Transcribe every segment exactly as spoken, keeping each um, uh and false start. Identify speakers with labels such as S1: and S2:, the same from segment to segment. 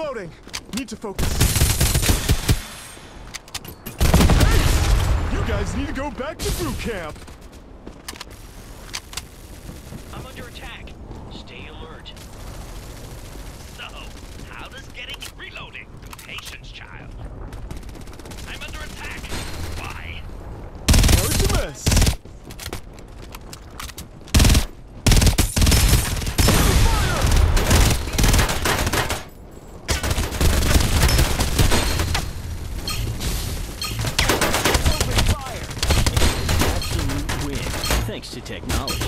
S1: Reloading! Need to focus. Hey! You guys need to go back to boot camp!
S2: I'm under attack. Stay alert. So, how does getting reloading? Patience, child. I'm under attack. Why?
S1: Hard to miss.
S3: Thanks to technology.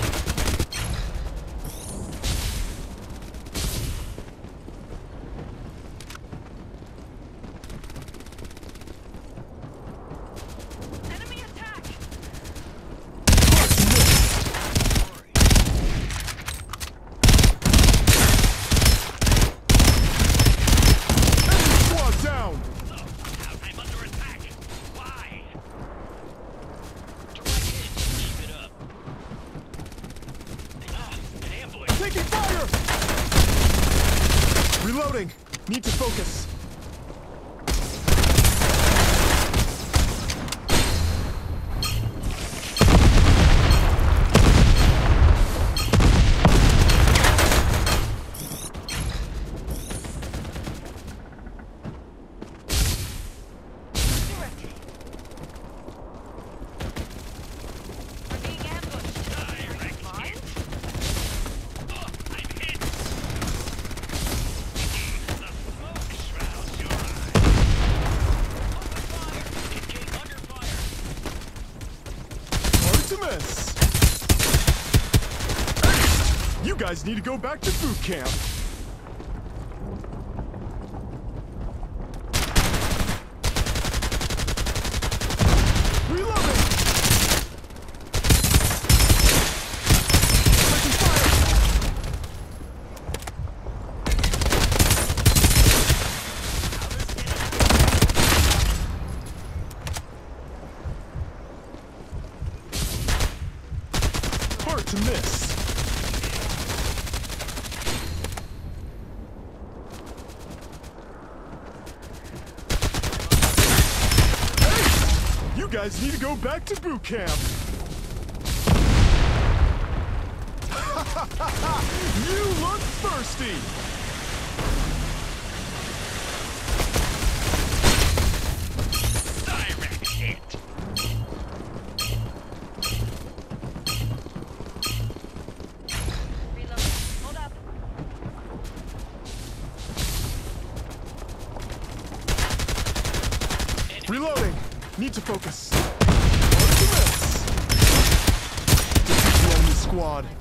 S4: Enemy attack!
S1: Enemy squad down!
S2: So, I'm under attack. Why? Direct hit. Keep it up. Ah, an ambush.
S1: Taking fire! Reloading! Need to focus.
S4: Direct hit. We're being ambushed.
S2: Direct
S4: Fine.
S2: hit. Oh, I'm hit. The smoke shrouds your eyes. Open fire. Engage under fire.
S1: Hard to miss. You guys need to go back to boot camp. Reloading! Taking fire! Hard to miss. Hey! You guys need to go back to boot camp. You look thirsty.
S2: Direct hit.
S4: Reload. Hold up.
S1: Reloading. Need to focus. Hard to miss. Defeat the enemy squad.